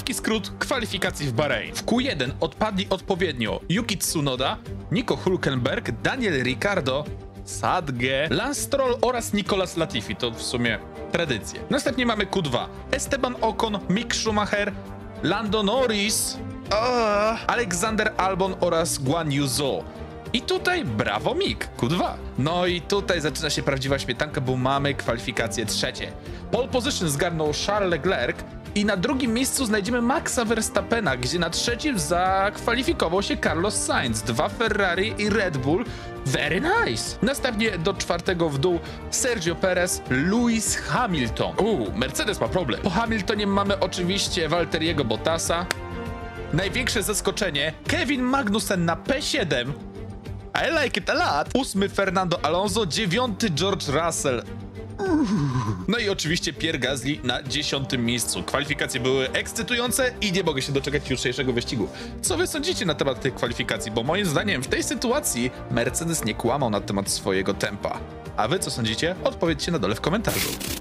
krótki skrót kwalifikacji w Bahrein. W Q1 odpadli odpowiednio Yuki Tsunoda, Nico Hülkenberg, Daniel Ricciardo, Sadge, Lance Stroll oraz Nicolas Latifi. To w sumie tradycje. Następnie mamy Q2. Esteban Ocon, Mick Schumacher, Lando Norris, Alexander Albon oraz Guan Yu Zhou. I tutaj brawo Mick, Q2. No i tutaj zaczyna się prawdziwa śmietanka, bo mamy kwalifikacje trzecie. Pole position zgarnął Charles Leclerc i na drugim miejscu znajdziemy Maxa Verstappena, gdzie na trzecim zakwalifikował się Carlos Sainz, 2 Ferrari i Red Bull. Very nice! Następnie do czwartego w dół Sergio Perez, Lewis Hamilton. Mercedes ma problem. Po Hamiltonie mamy oczywiście Valtteriego Bottasa. Największe zaskoczenie, Kevin Magnussen na P7. I like it a lot. 8 Fernando Alonso, 9 George Russell. No i oczywiście Pierre Gasly na 10 miejscu. Kwalifikacje były ekscytujące i nie mogę się doczekać jutrzejszego wyścigu. Co wy sądzicie na temat tych kwalifikacji? Bo moim zdaniem w tej sytuacji Mercedes nie kłamał na temat swojego tempa. A wy co sądzicie? Odpowiedzcie na dole w komentarzu.